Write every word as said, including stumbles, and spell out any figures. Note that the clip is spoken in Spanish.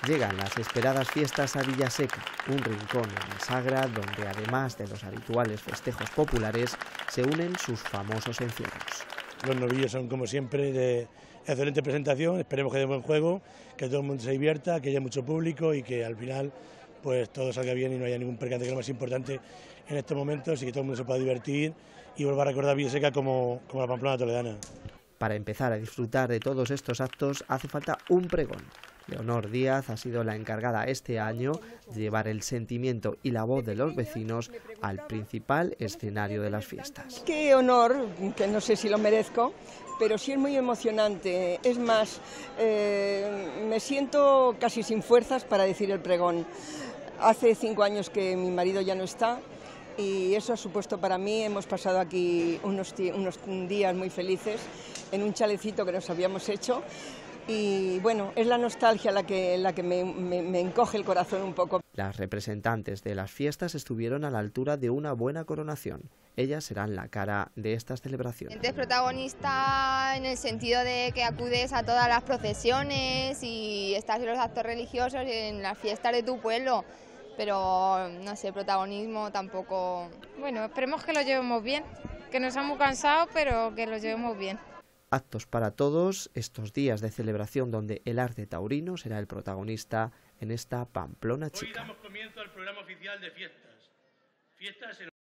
Llegan las esperadas fiestas a Villaseca, un rincón en la Sagra donde además de los habituales festejos populares se unen sus famosos encierros. Los novillos son como siempre de excelente presentación, esperemos que dé buen juego, que todo el mundo se divierta, que haya mucho público y que al final pues todo salga bien y no haya ningún percance, que es lo más importante en estos momentos, y que todo el mundo se pueda divertir y vuelva a recordar Villaseca como, como la Pamplona toledana. Para empezar a disfrutar de todos estos actos hace falta un pregón. Leonor Díaz ha sido la encargada este año de llevar el sentimiento y la voz de los vecinos al principal escenario de las fiestas. Qué honor, que no sé si lo merezco, pero sí es muy emocionante. Es más, eh, me siento casi sin fuerzas para decir el pregón. Hace cinco años que mi marido ya no está y eso ha supuesto para mí, hemos pasado aquí unos, unos días muy felices en un chalecito que nos habíamos hecho. Y bueno, es la nostalgia la que, la que me, me, me encoge el corazón un poco. Las representantes de las fiestas estuvieron a la altura de una buena coronación. Ellas serán la cara de estas celebraciones. Es protagonista en el sentido de que acudes a todas las procesiones y estás en los actos religiosos en las fiestas de tu pueblo. Pero no sé, protagonismo tampoco. Bueno, esperemos que lo llevemos bien, que nos hemos cansado, pero que lo llevemos bien. Actos para todos, estos días de celebración donde el arte taurino será el protagonista en esta Pamplona chica. Hoy damos comienzo al programa oficial de fiestas. Fiestas en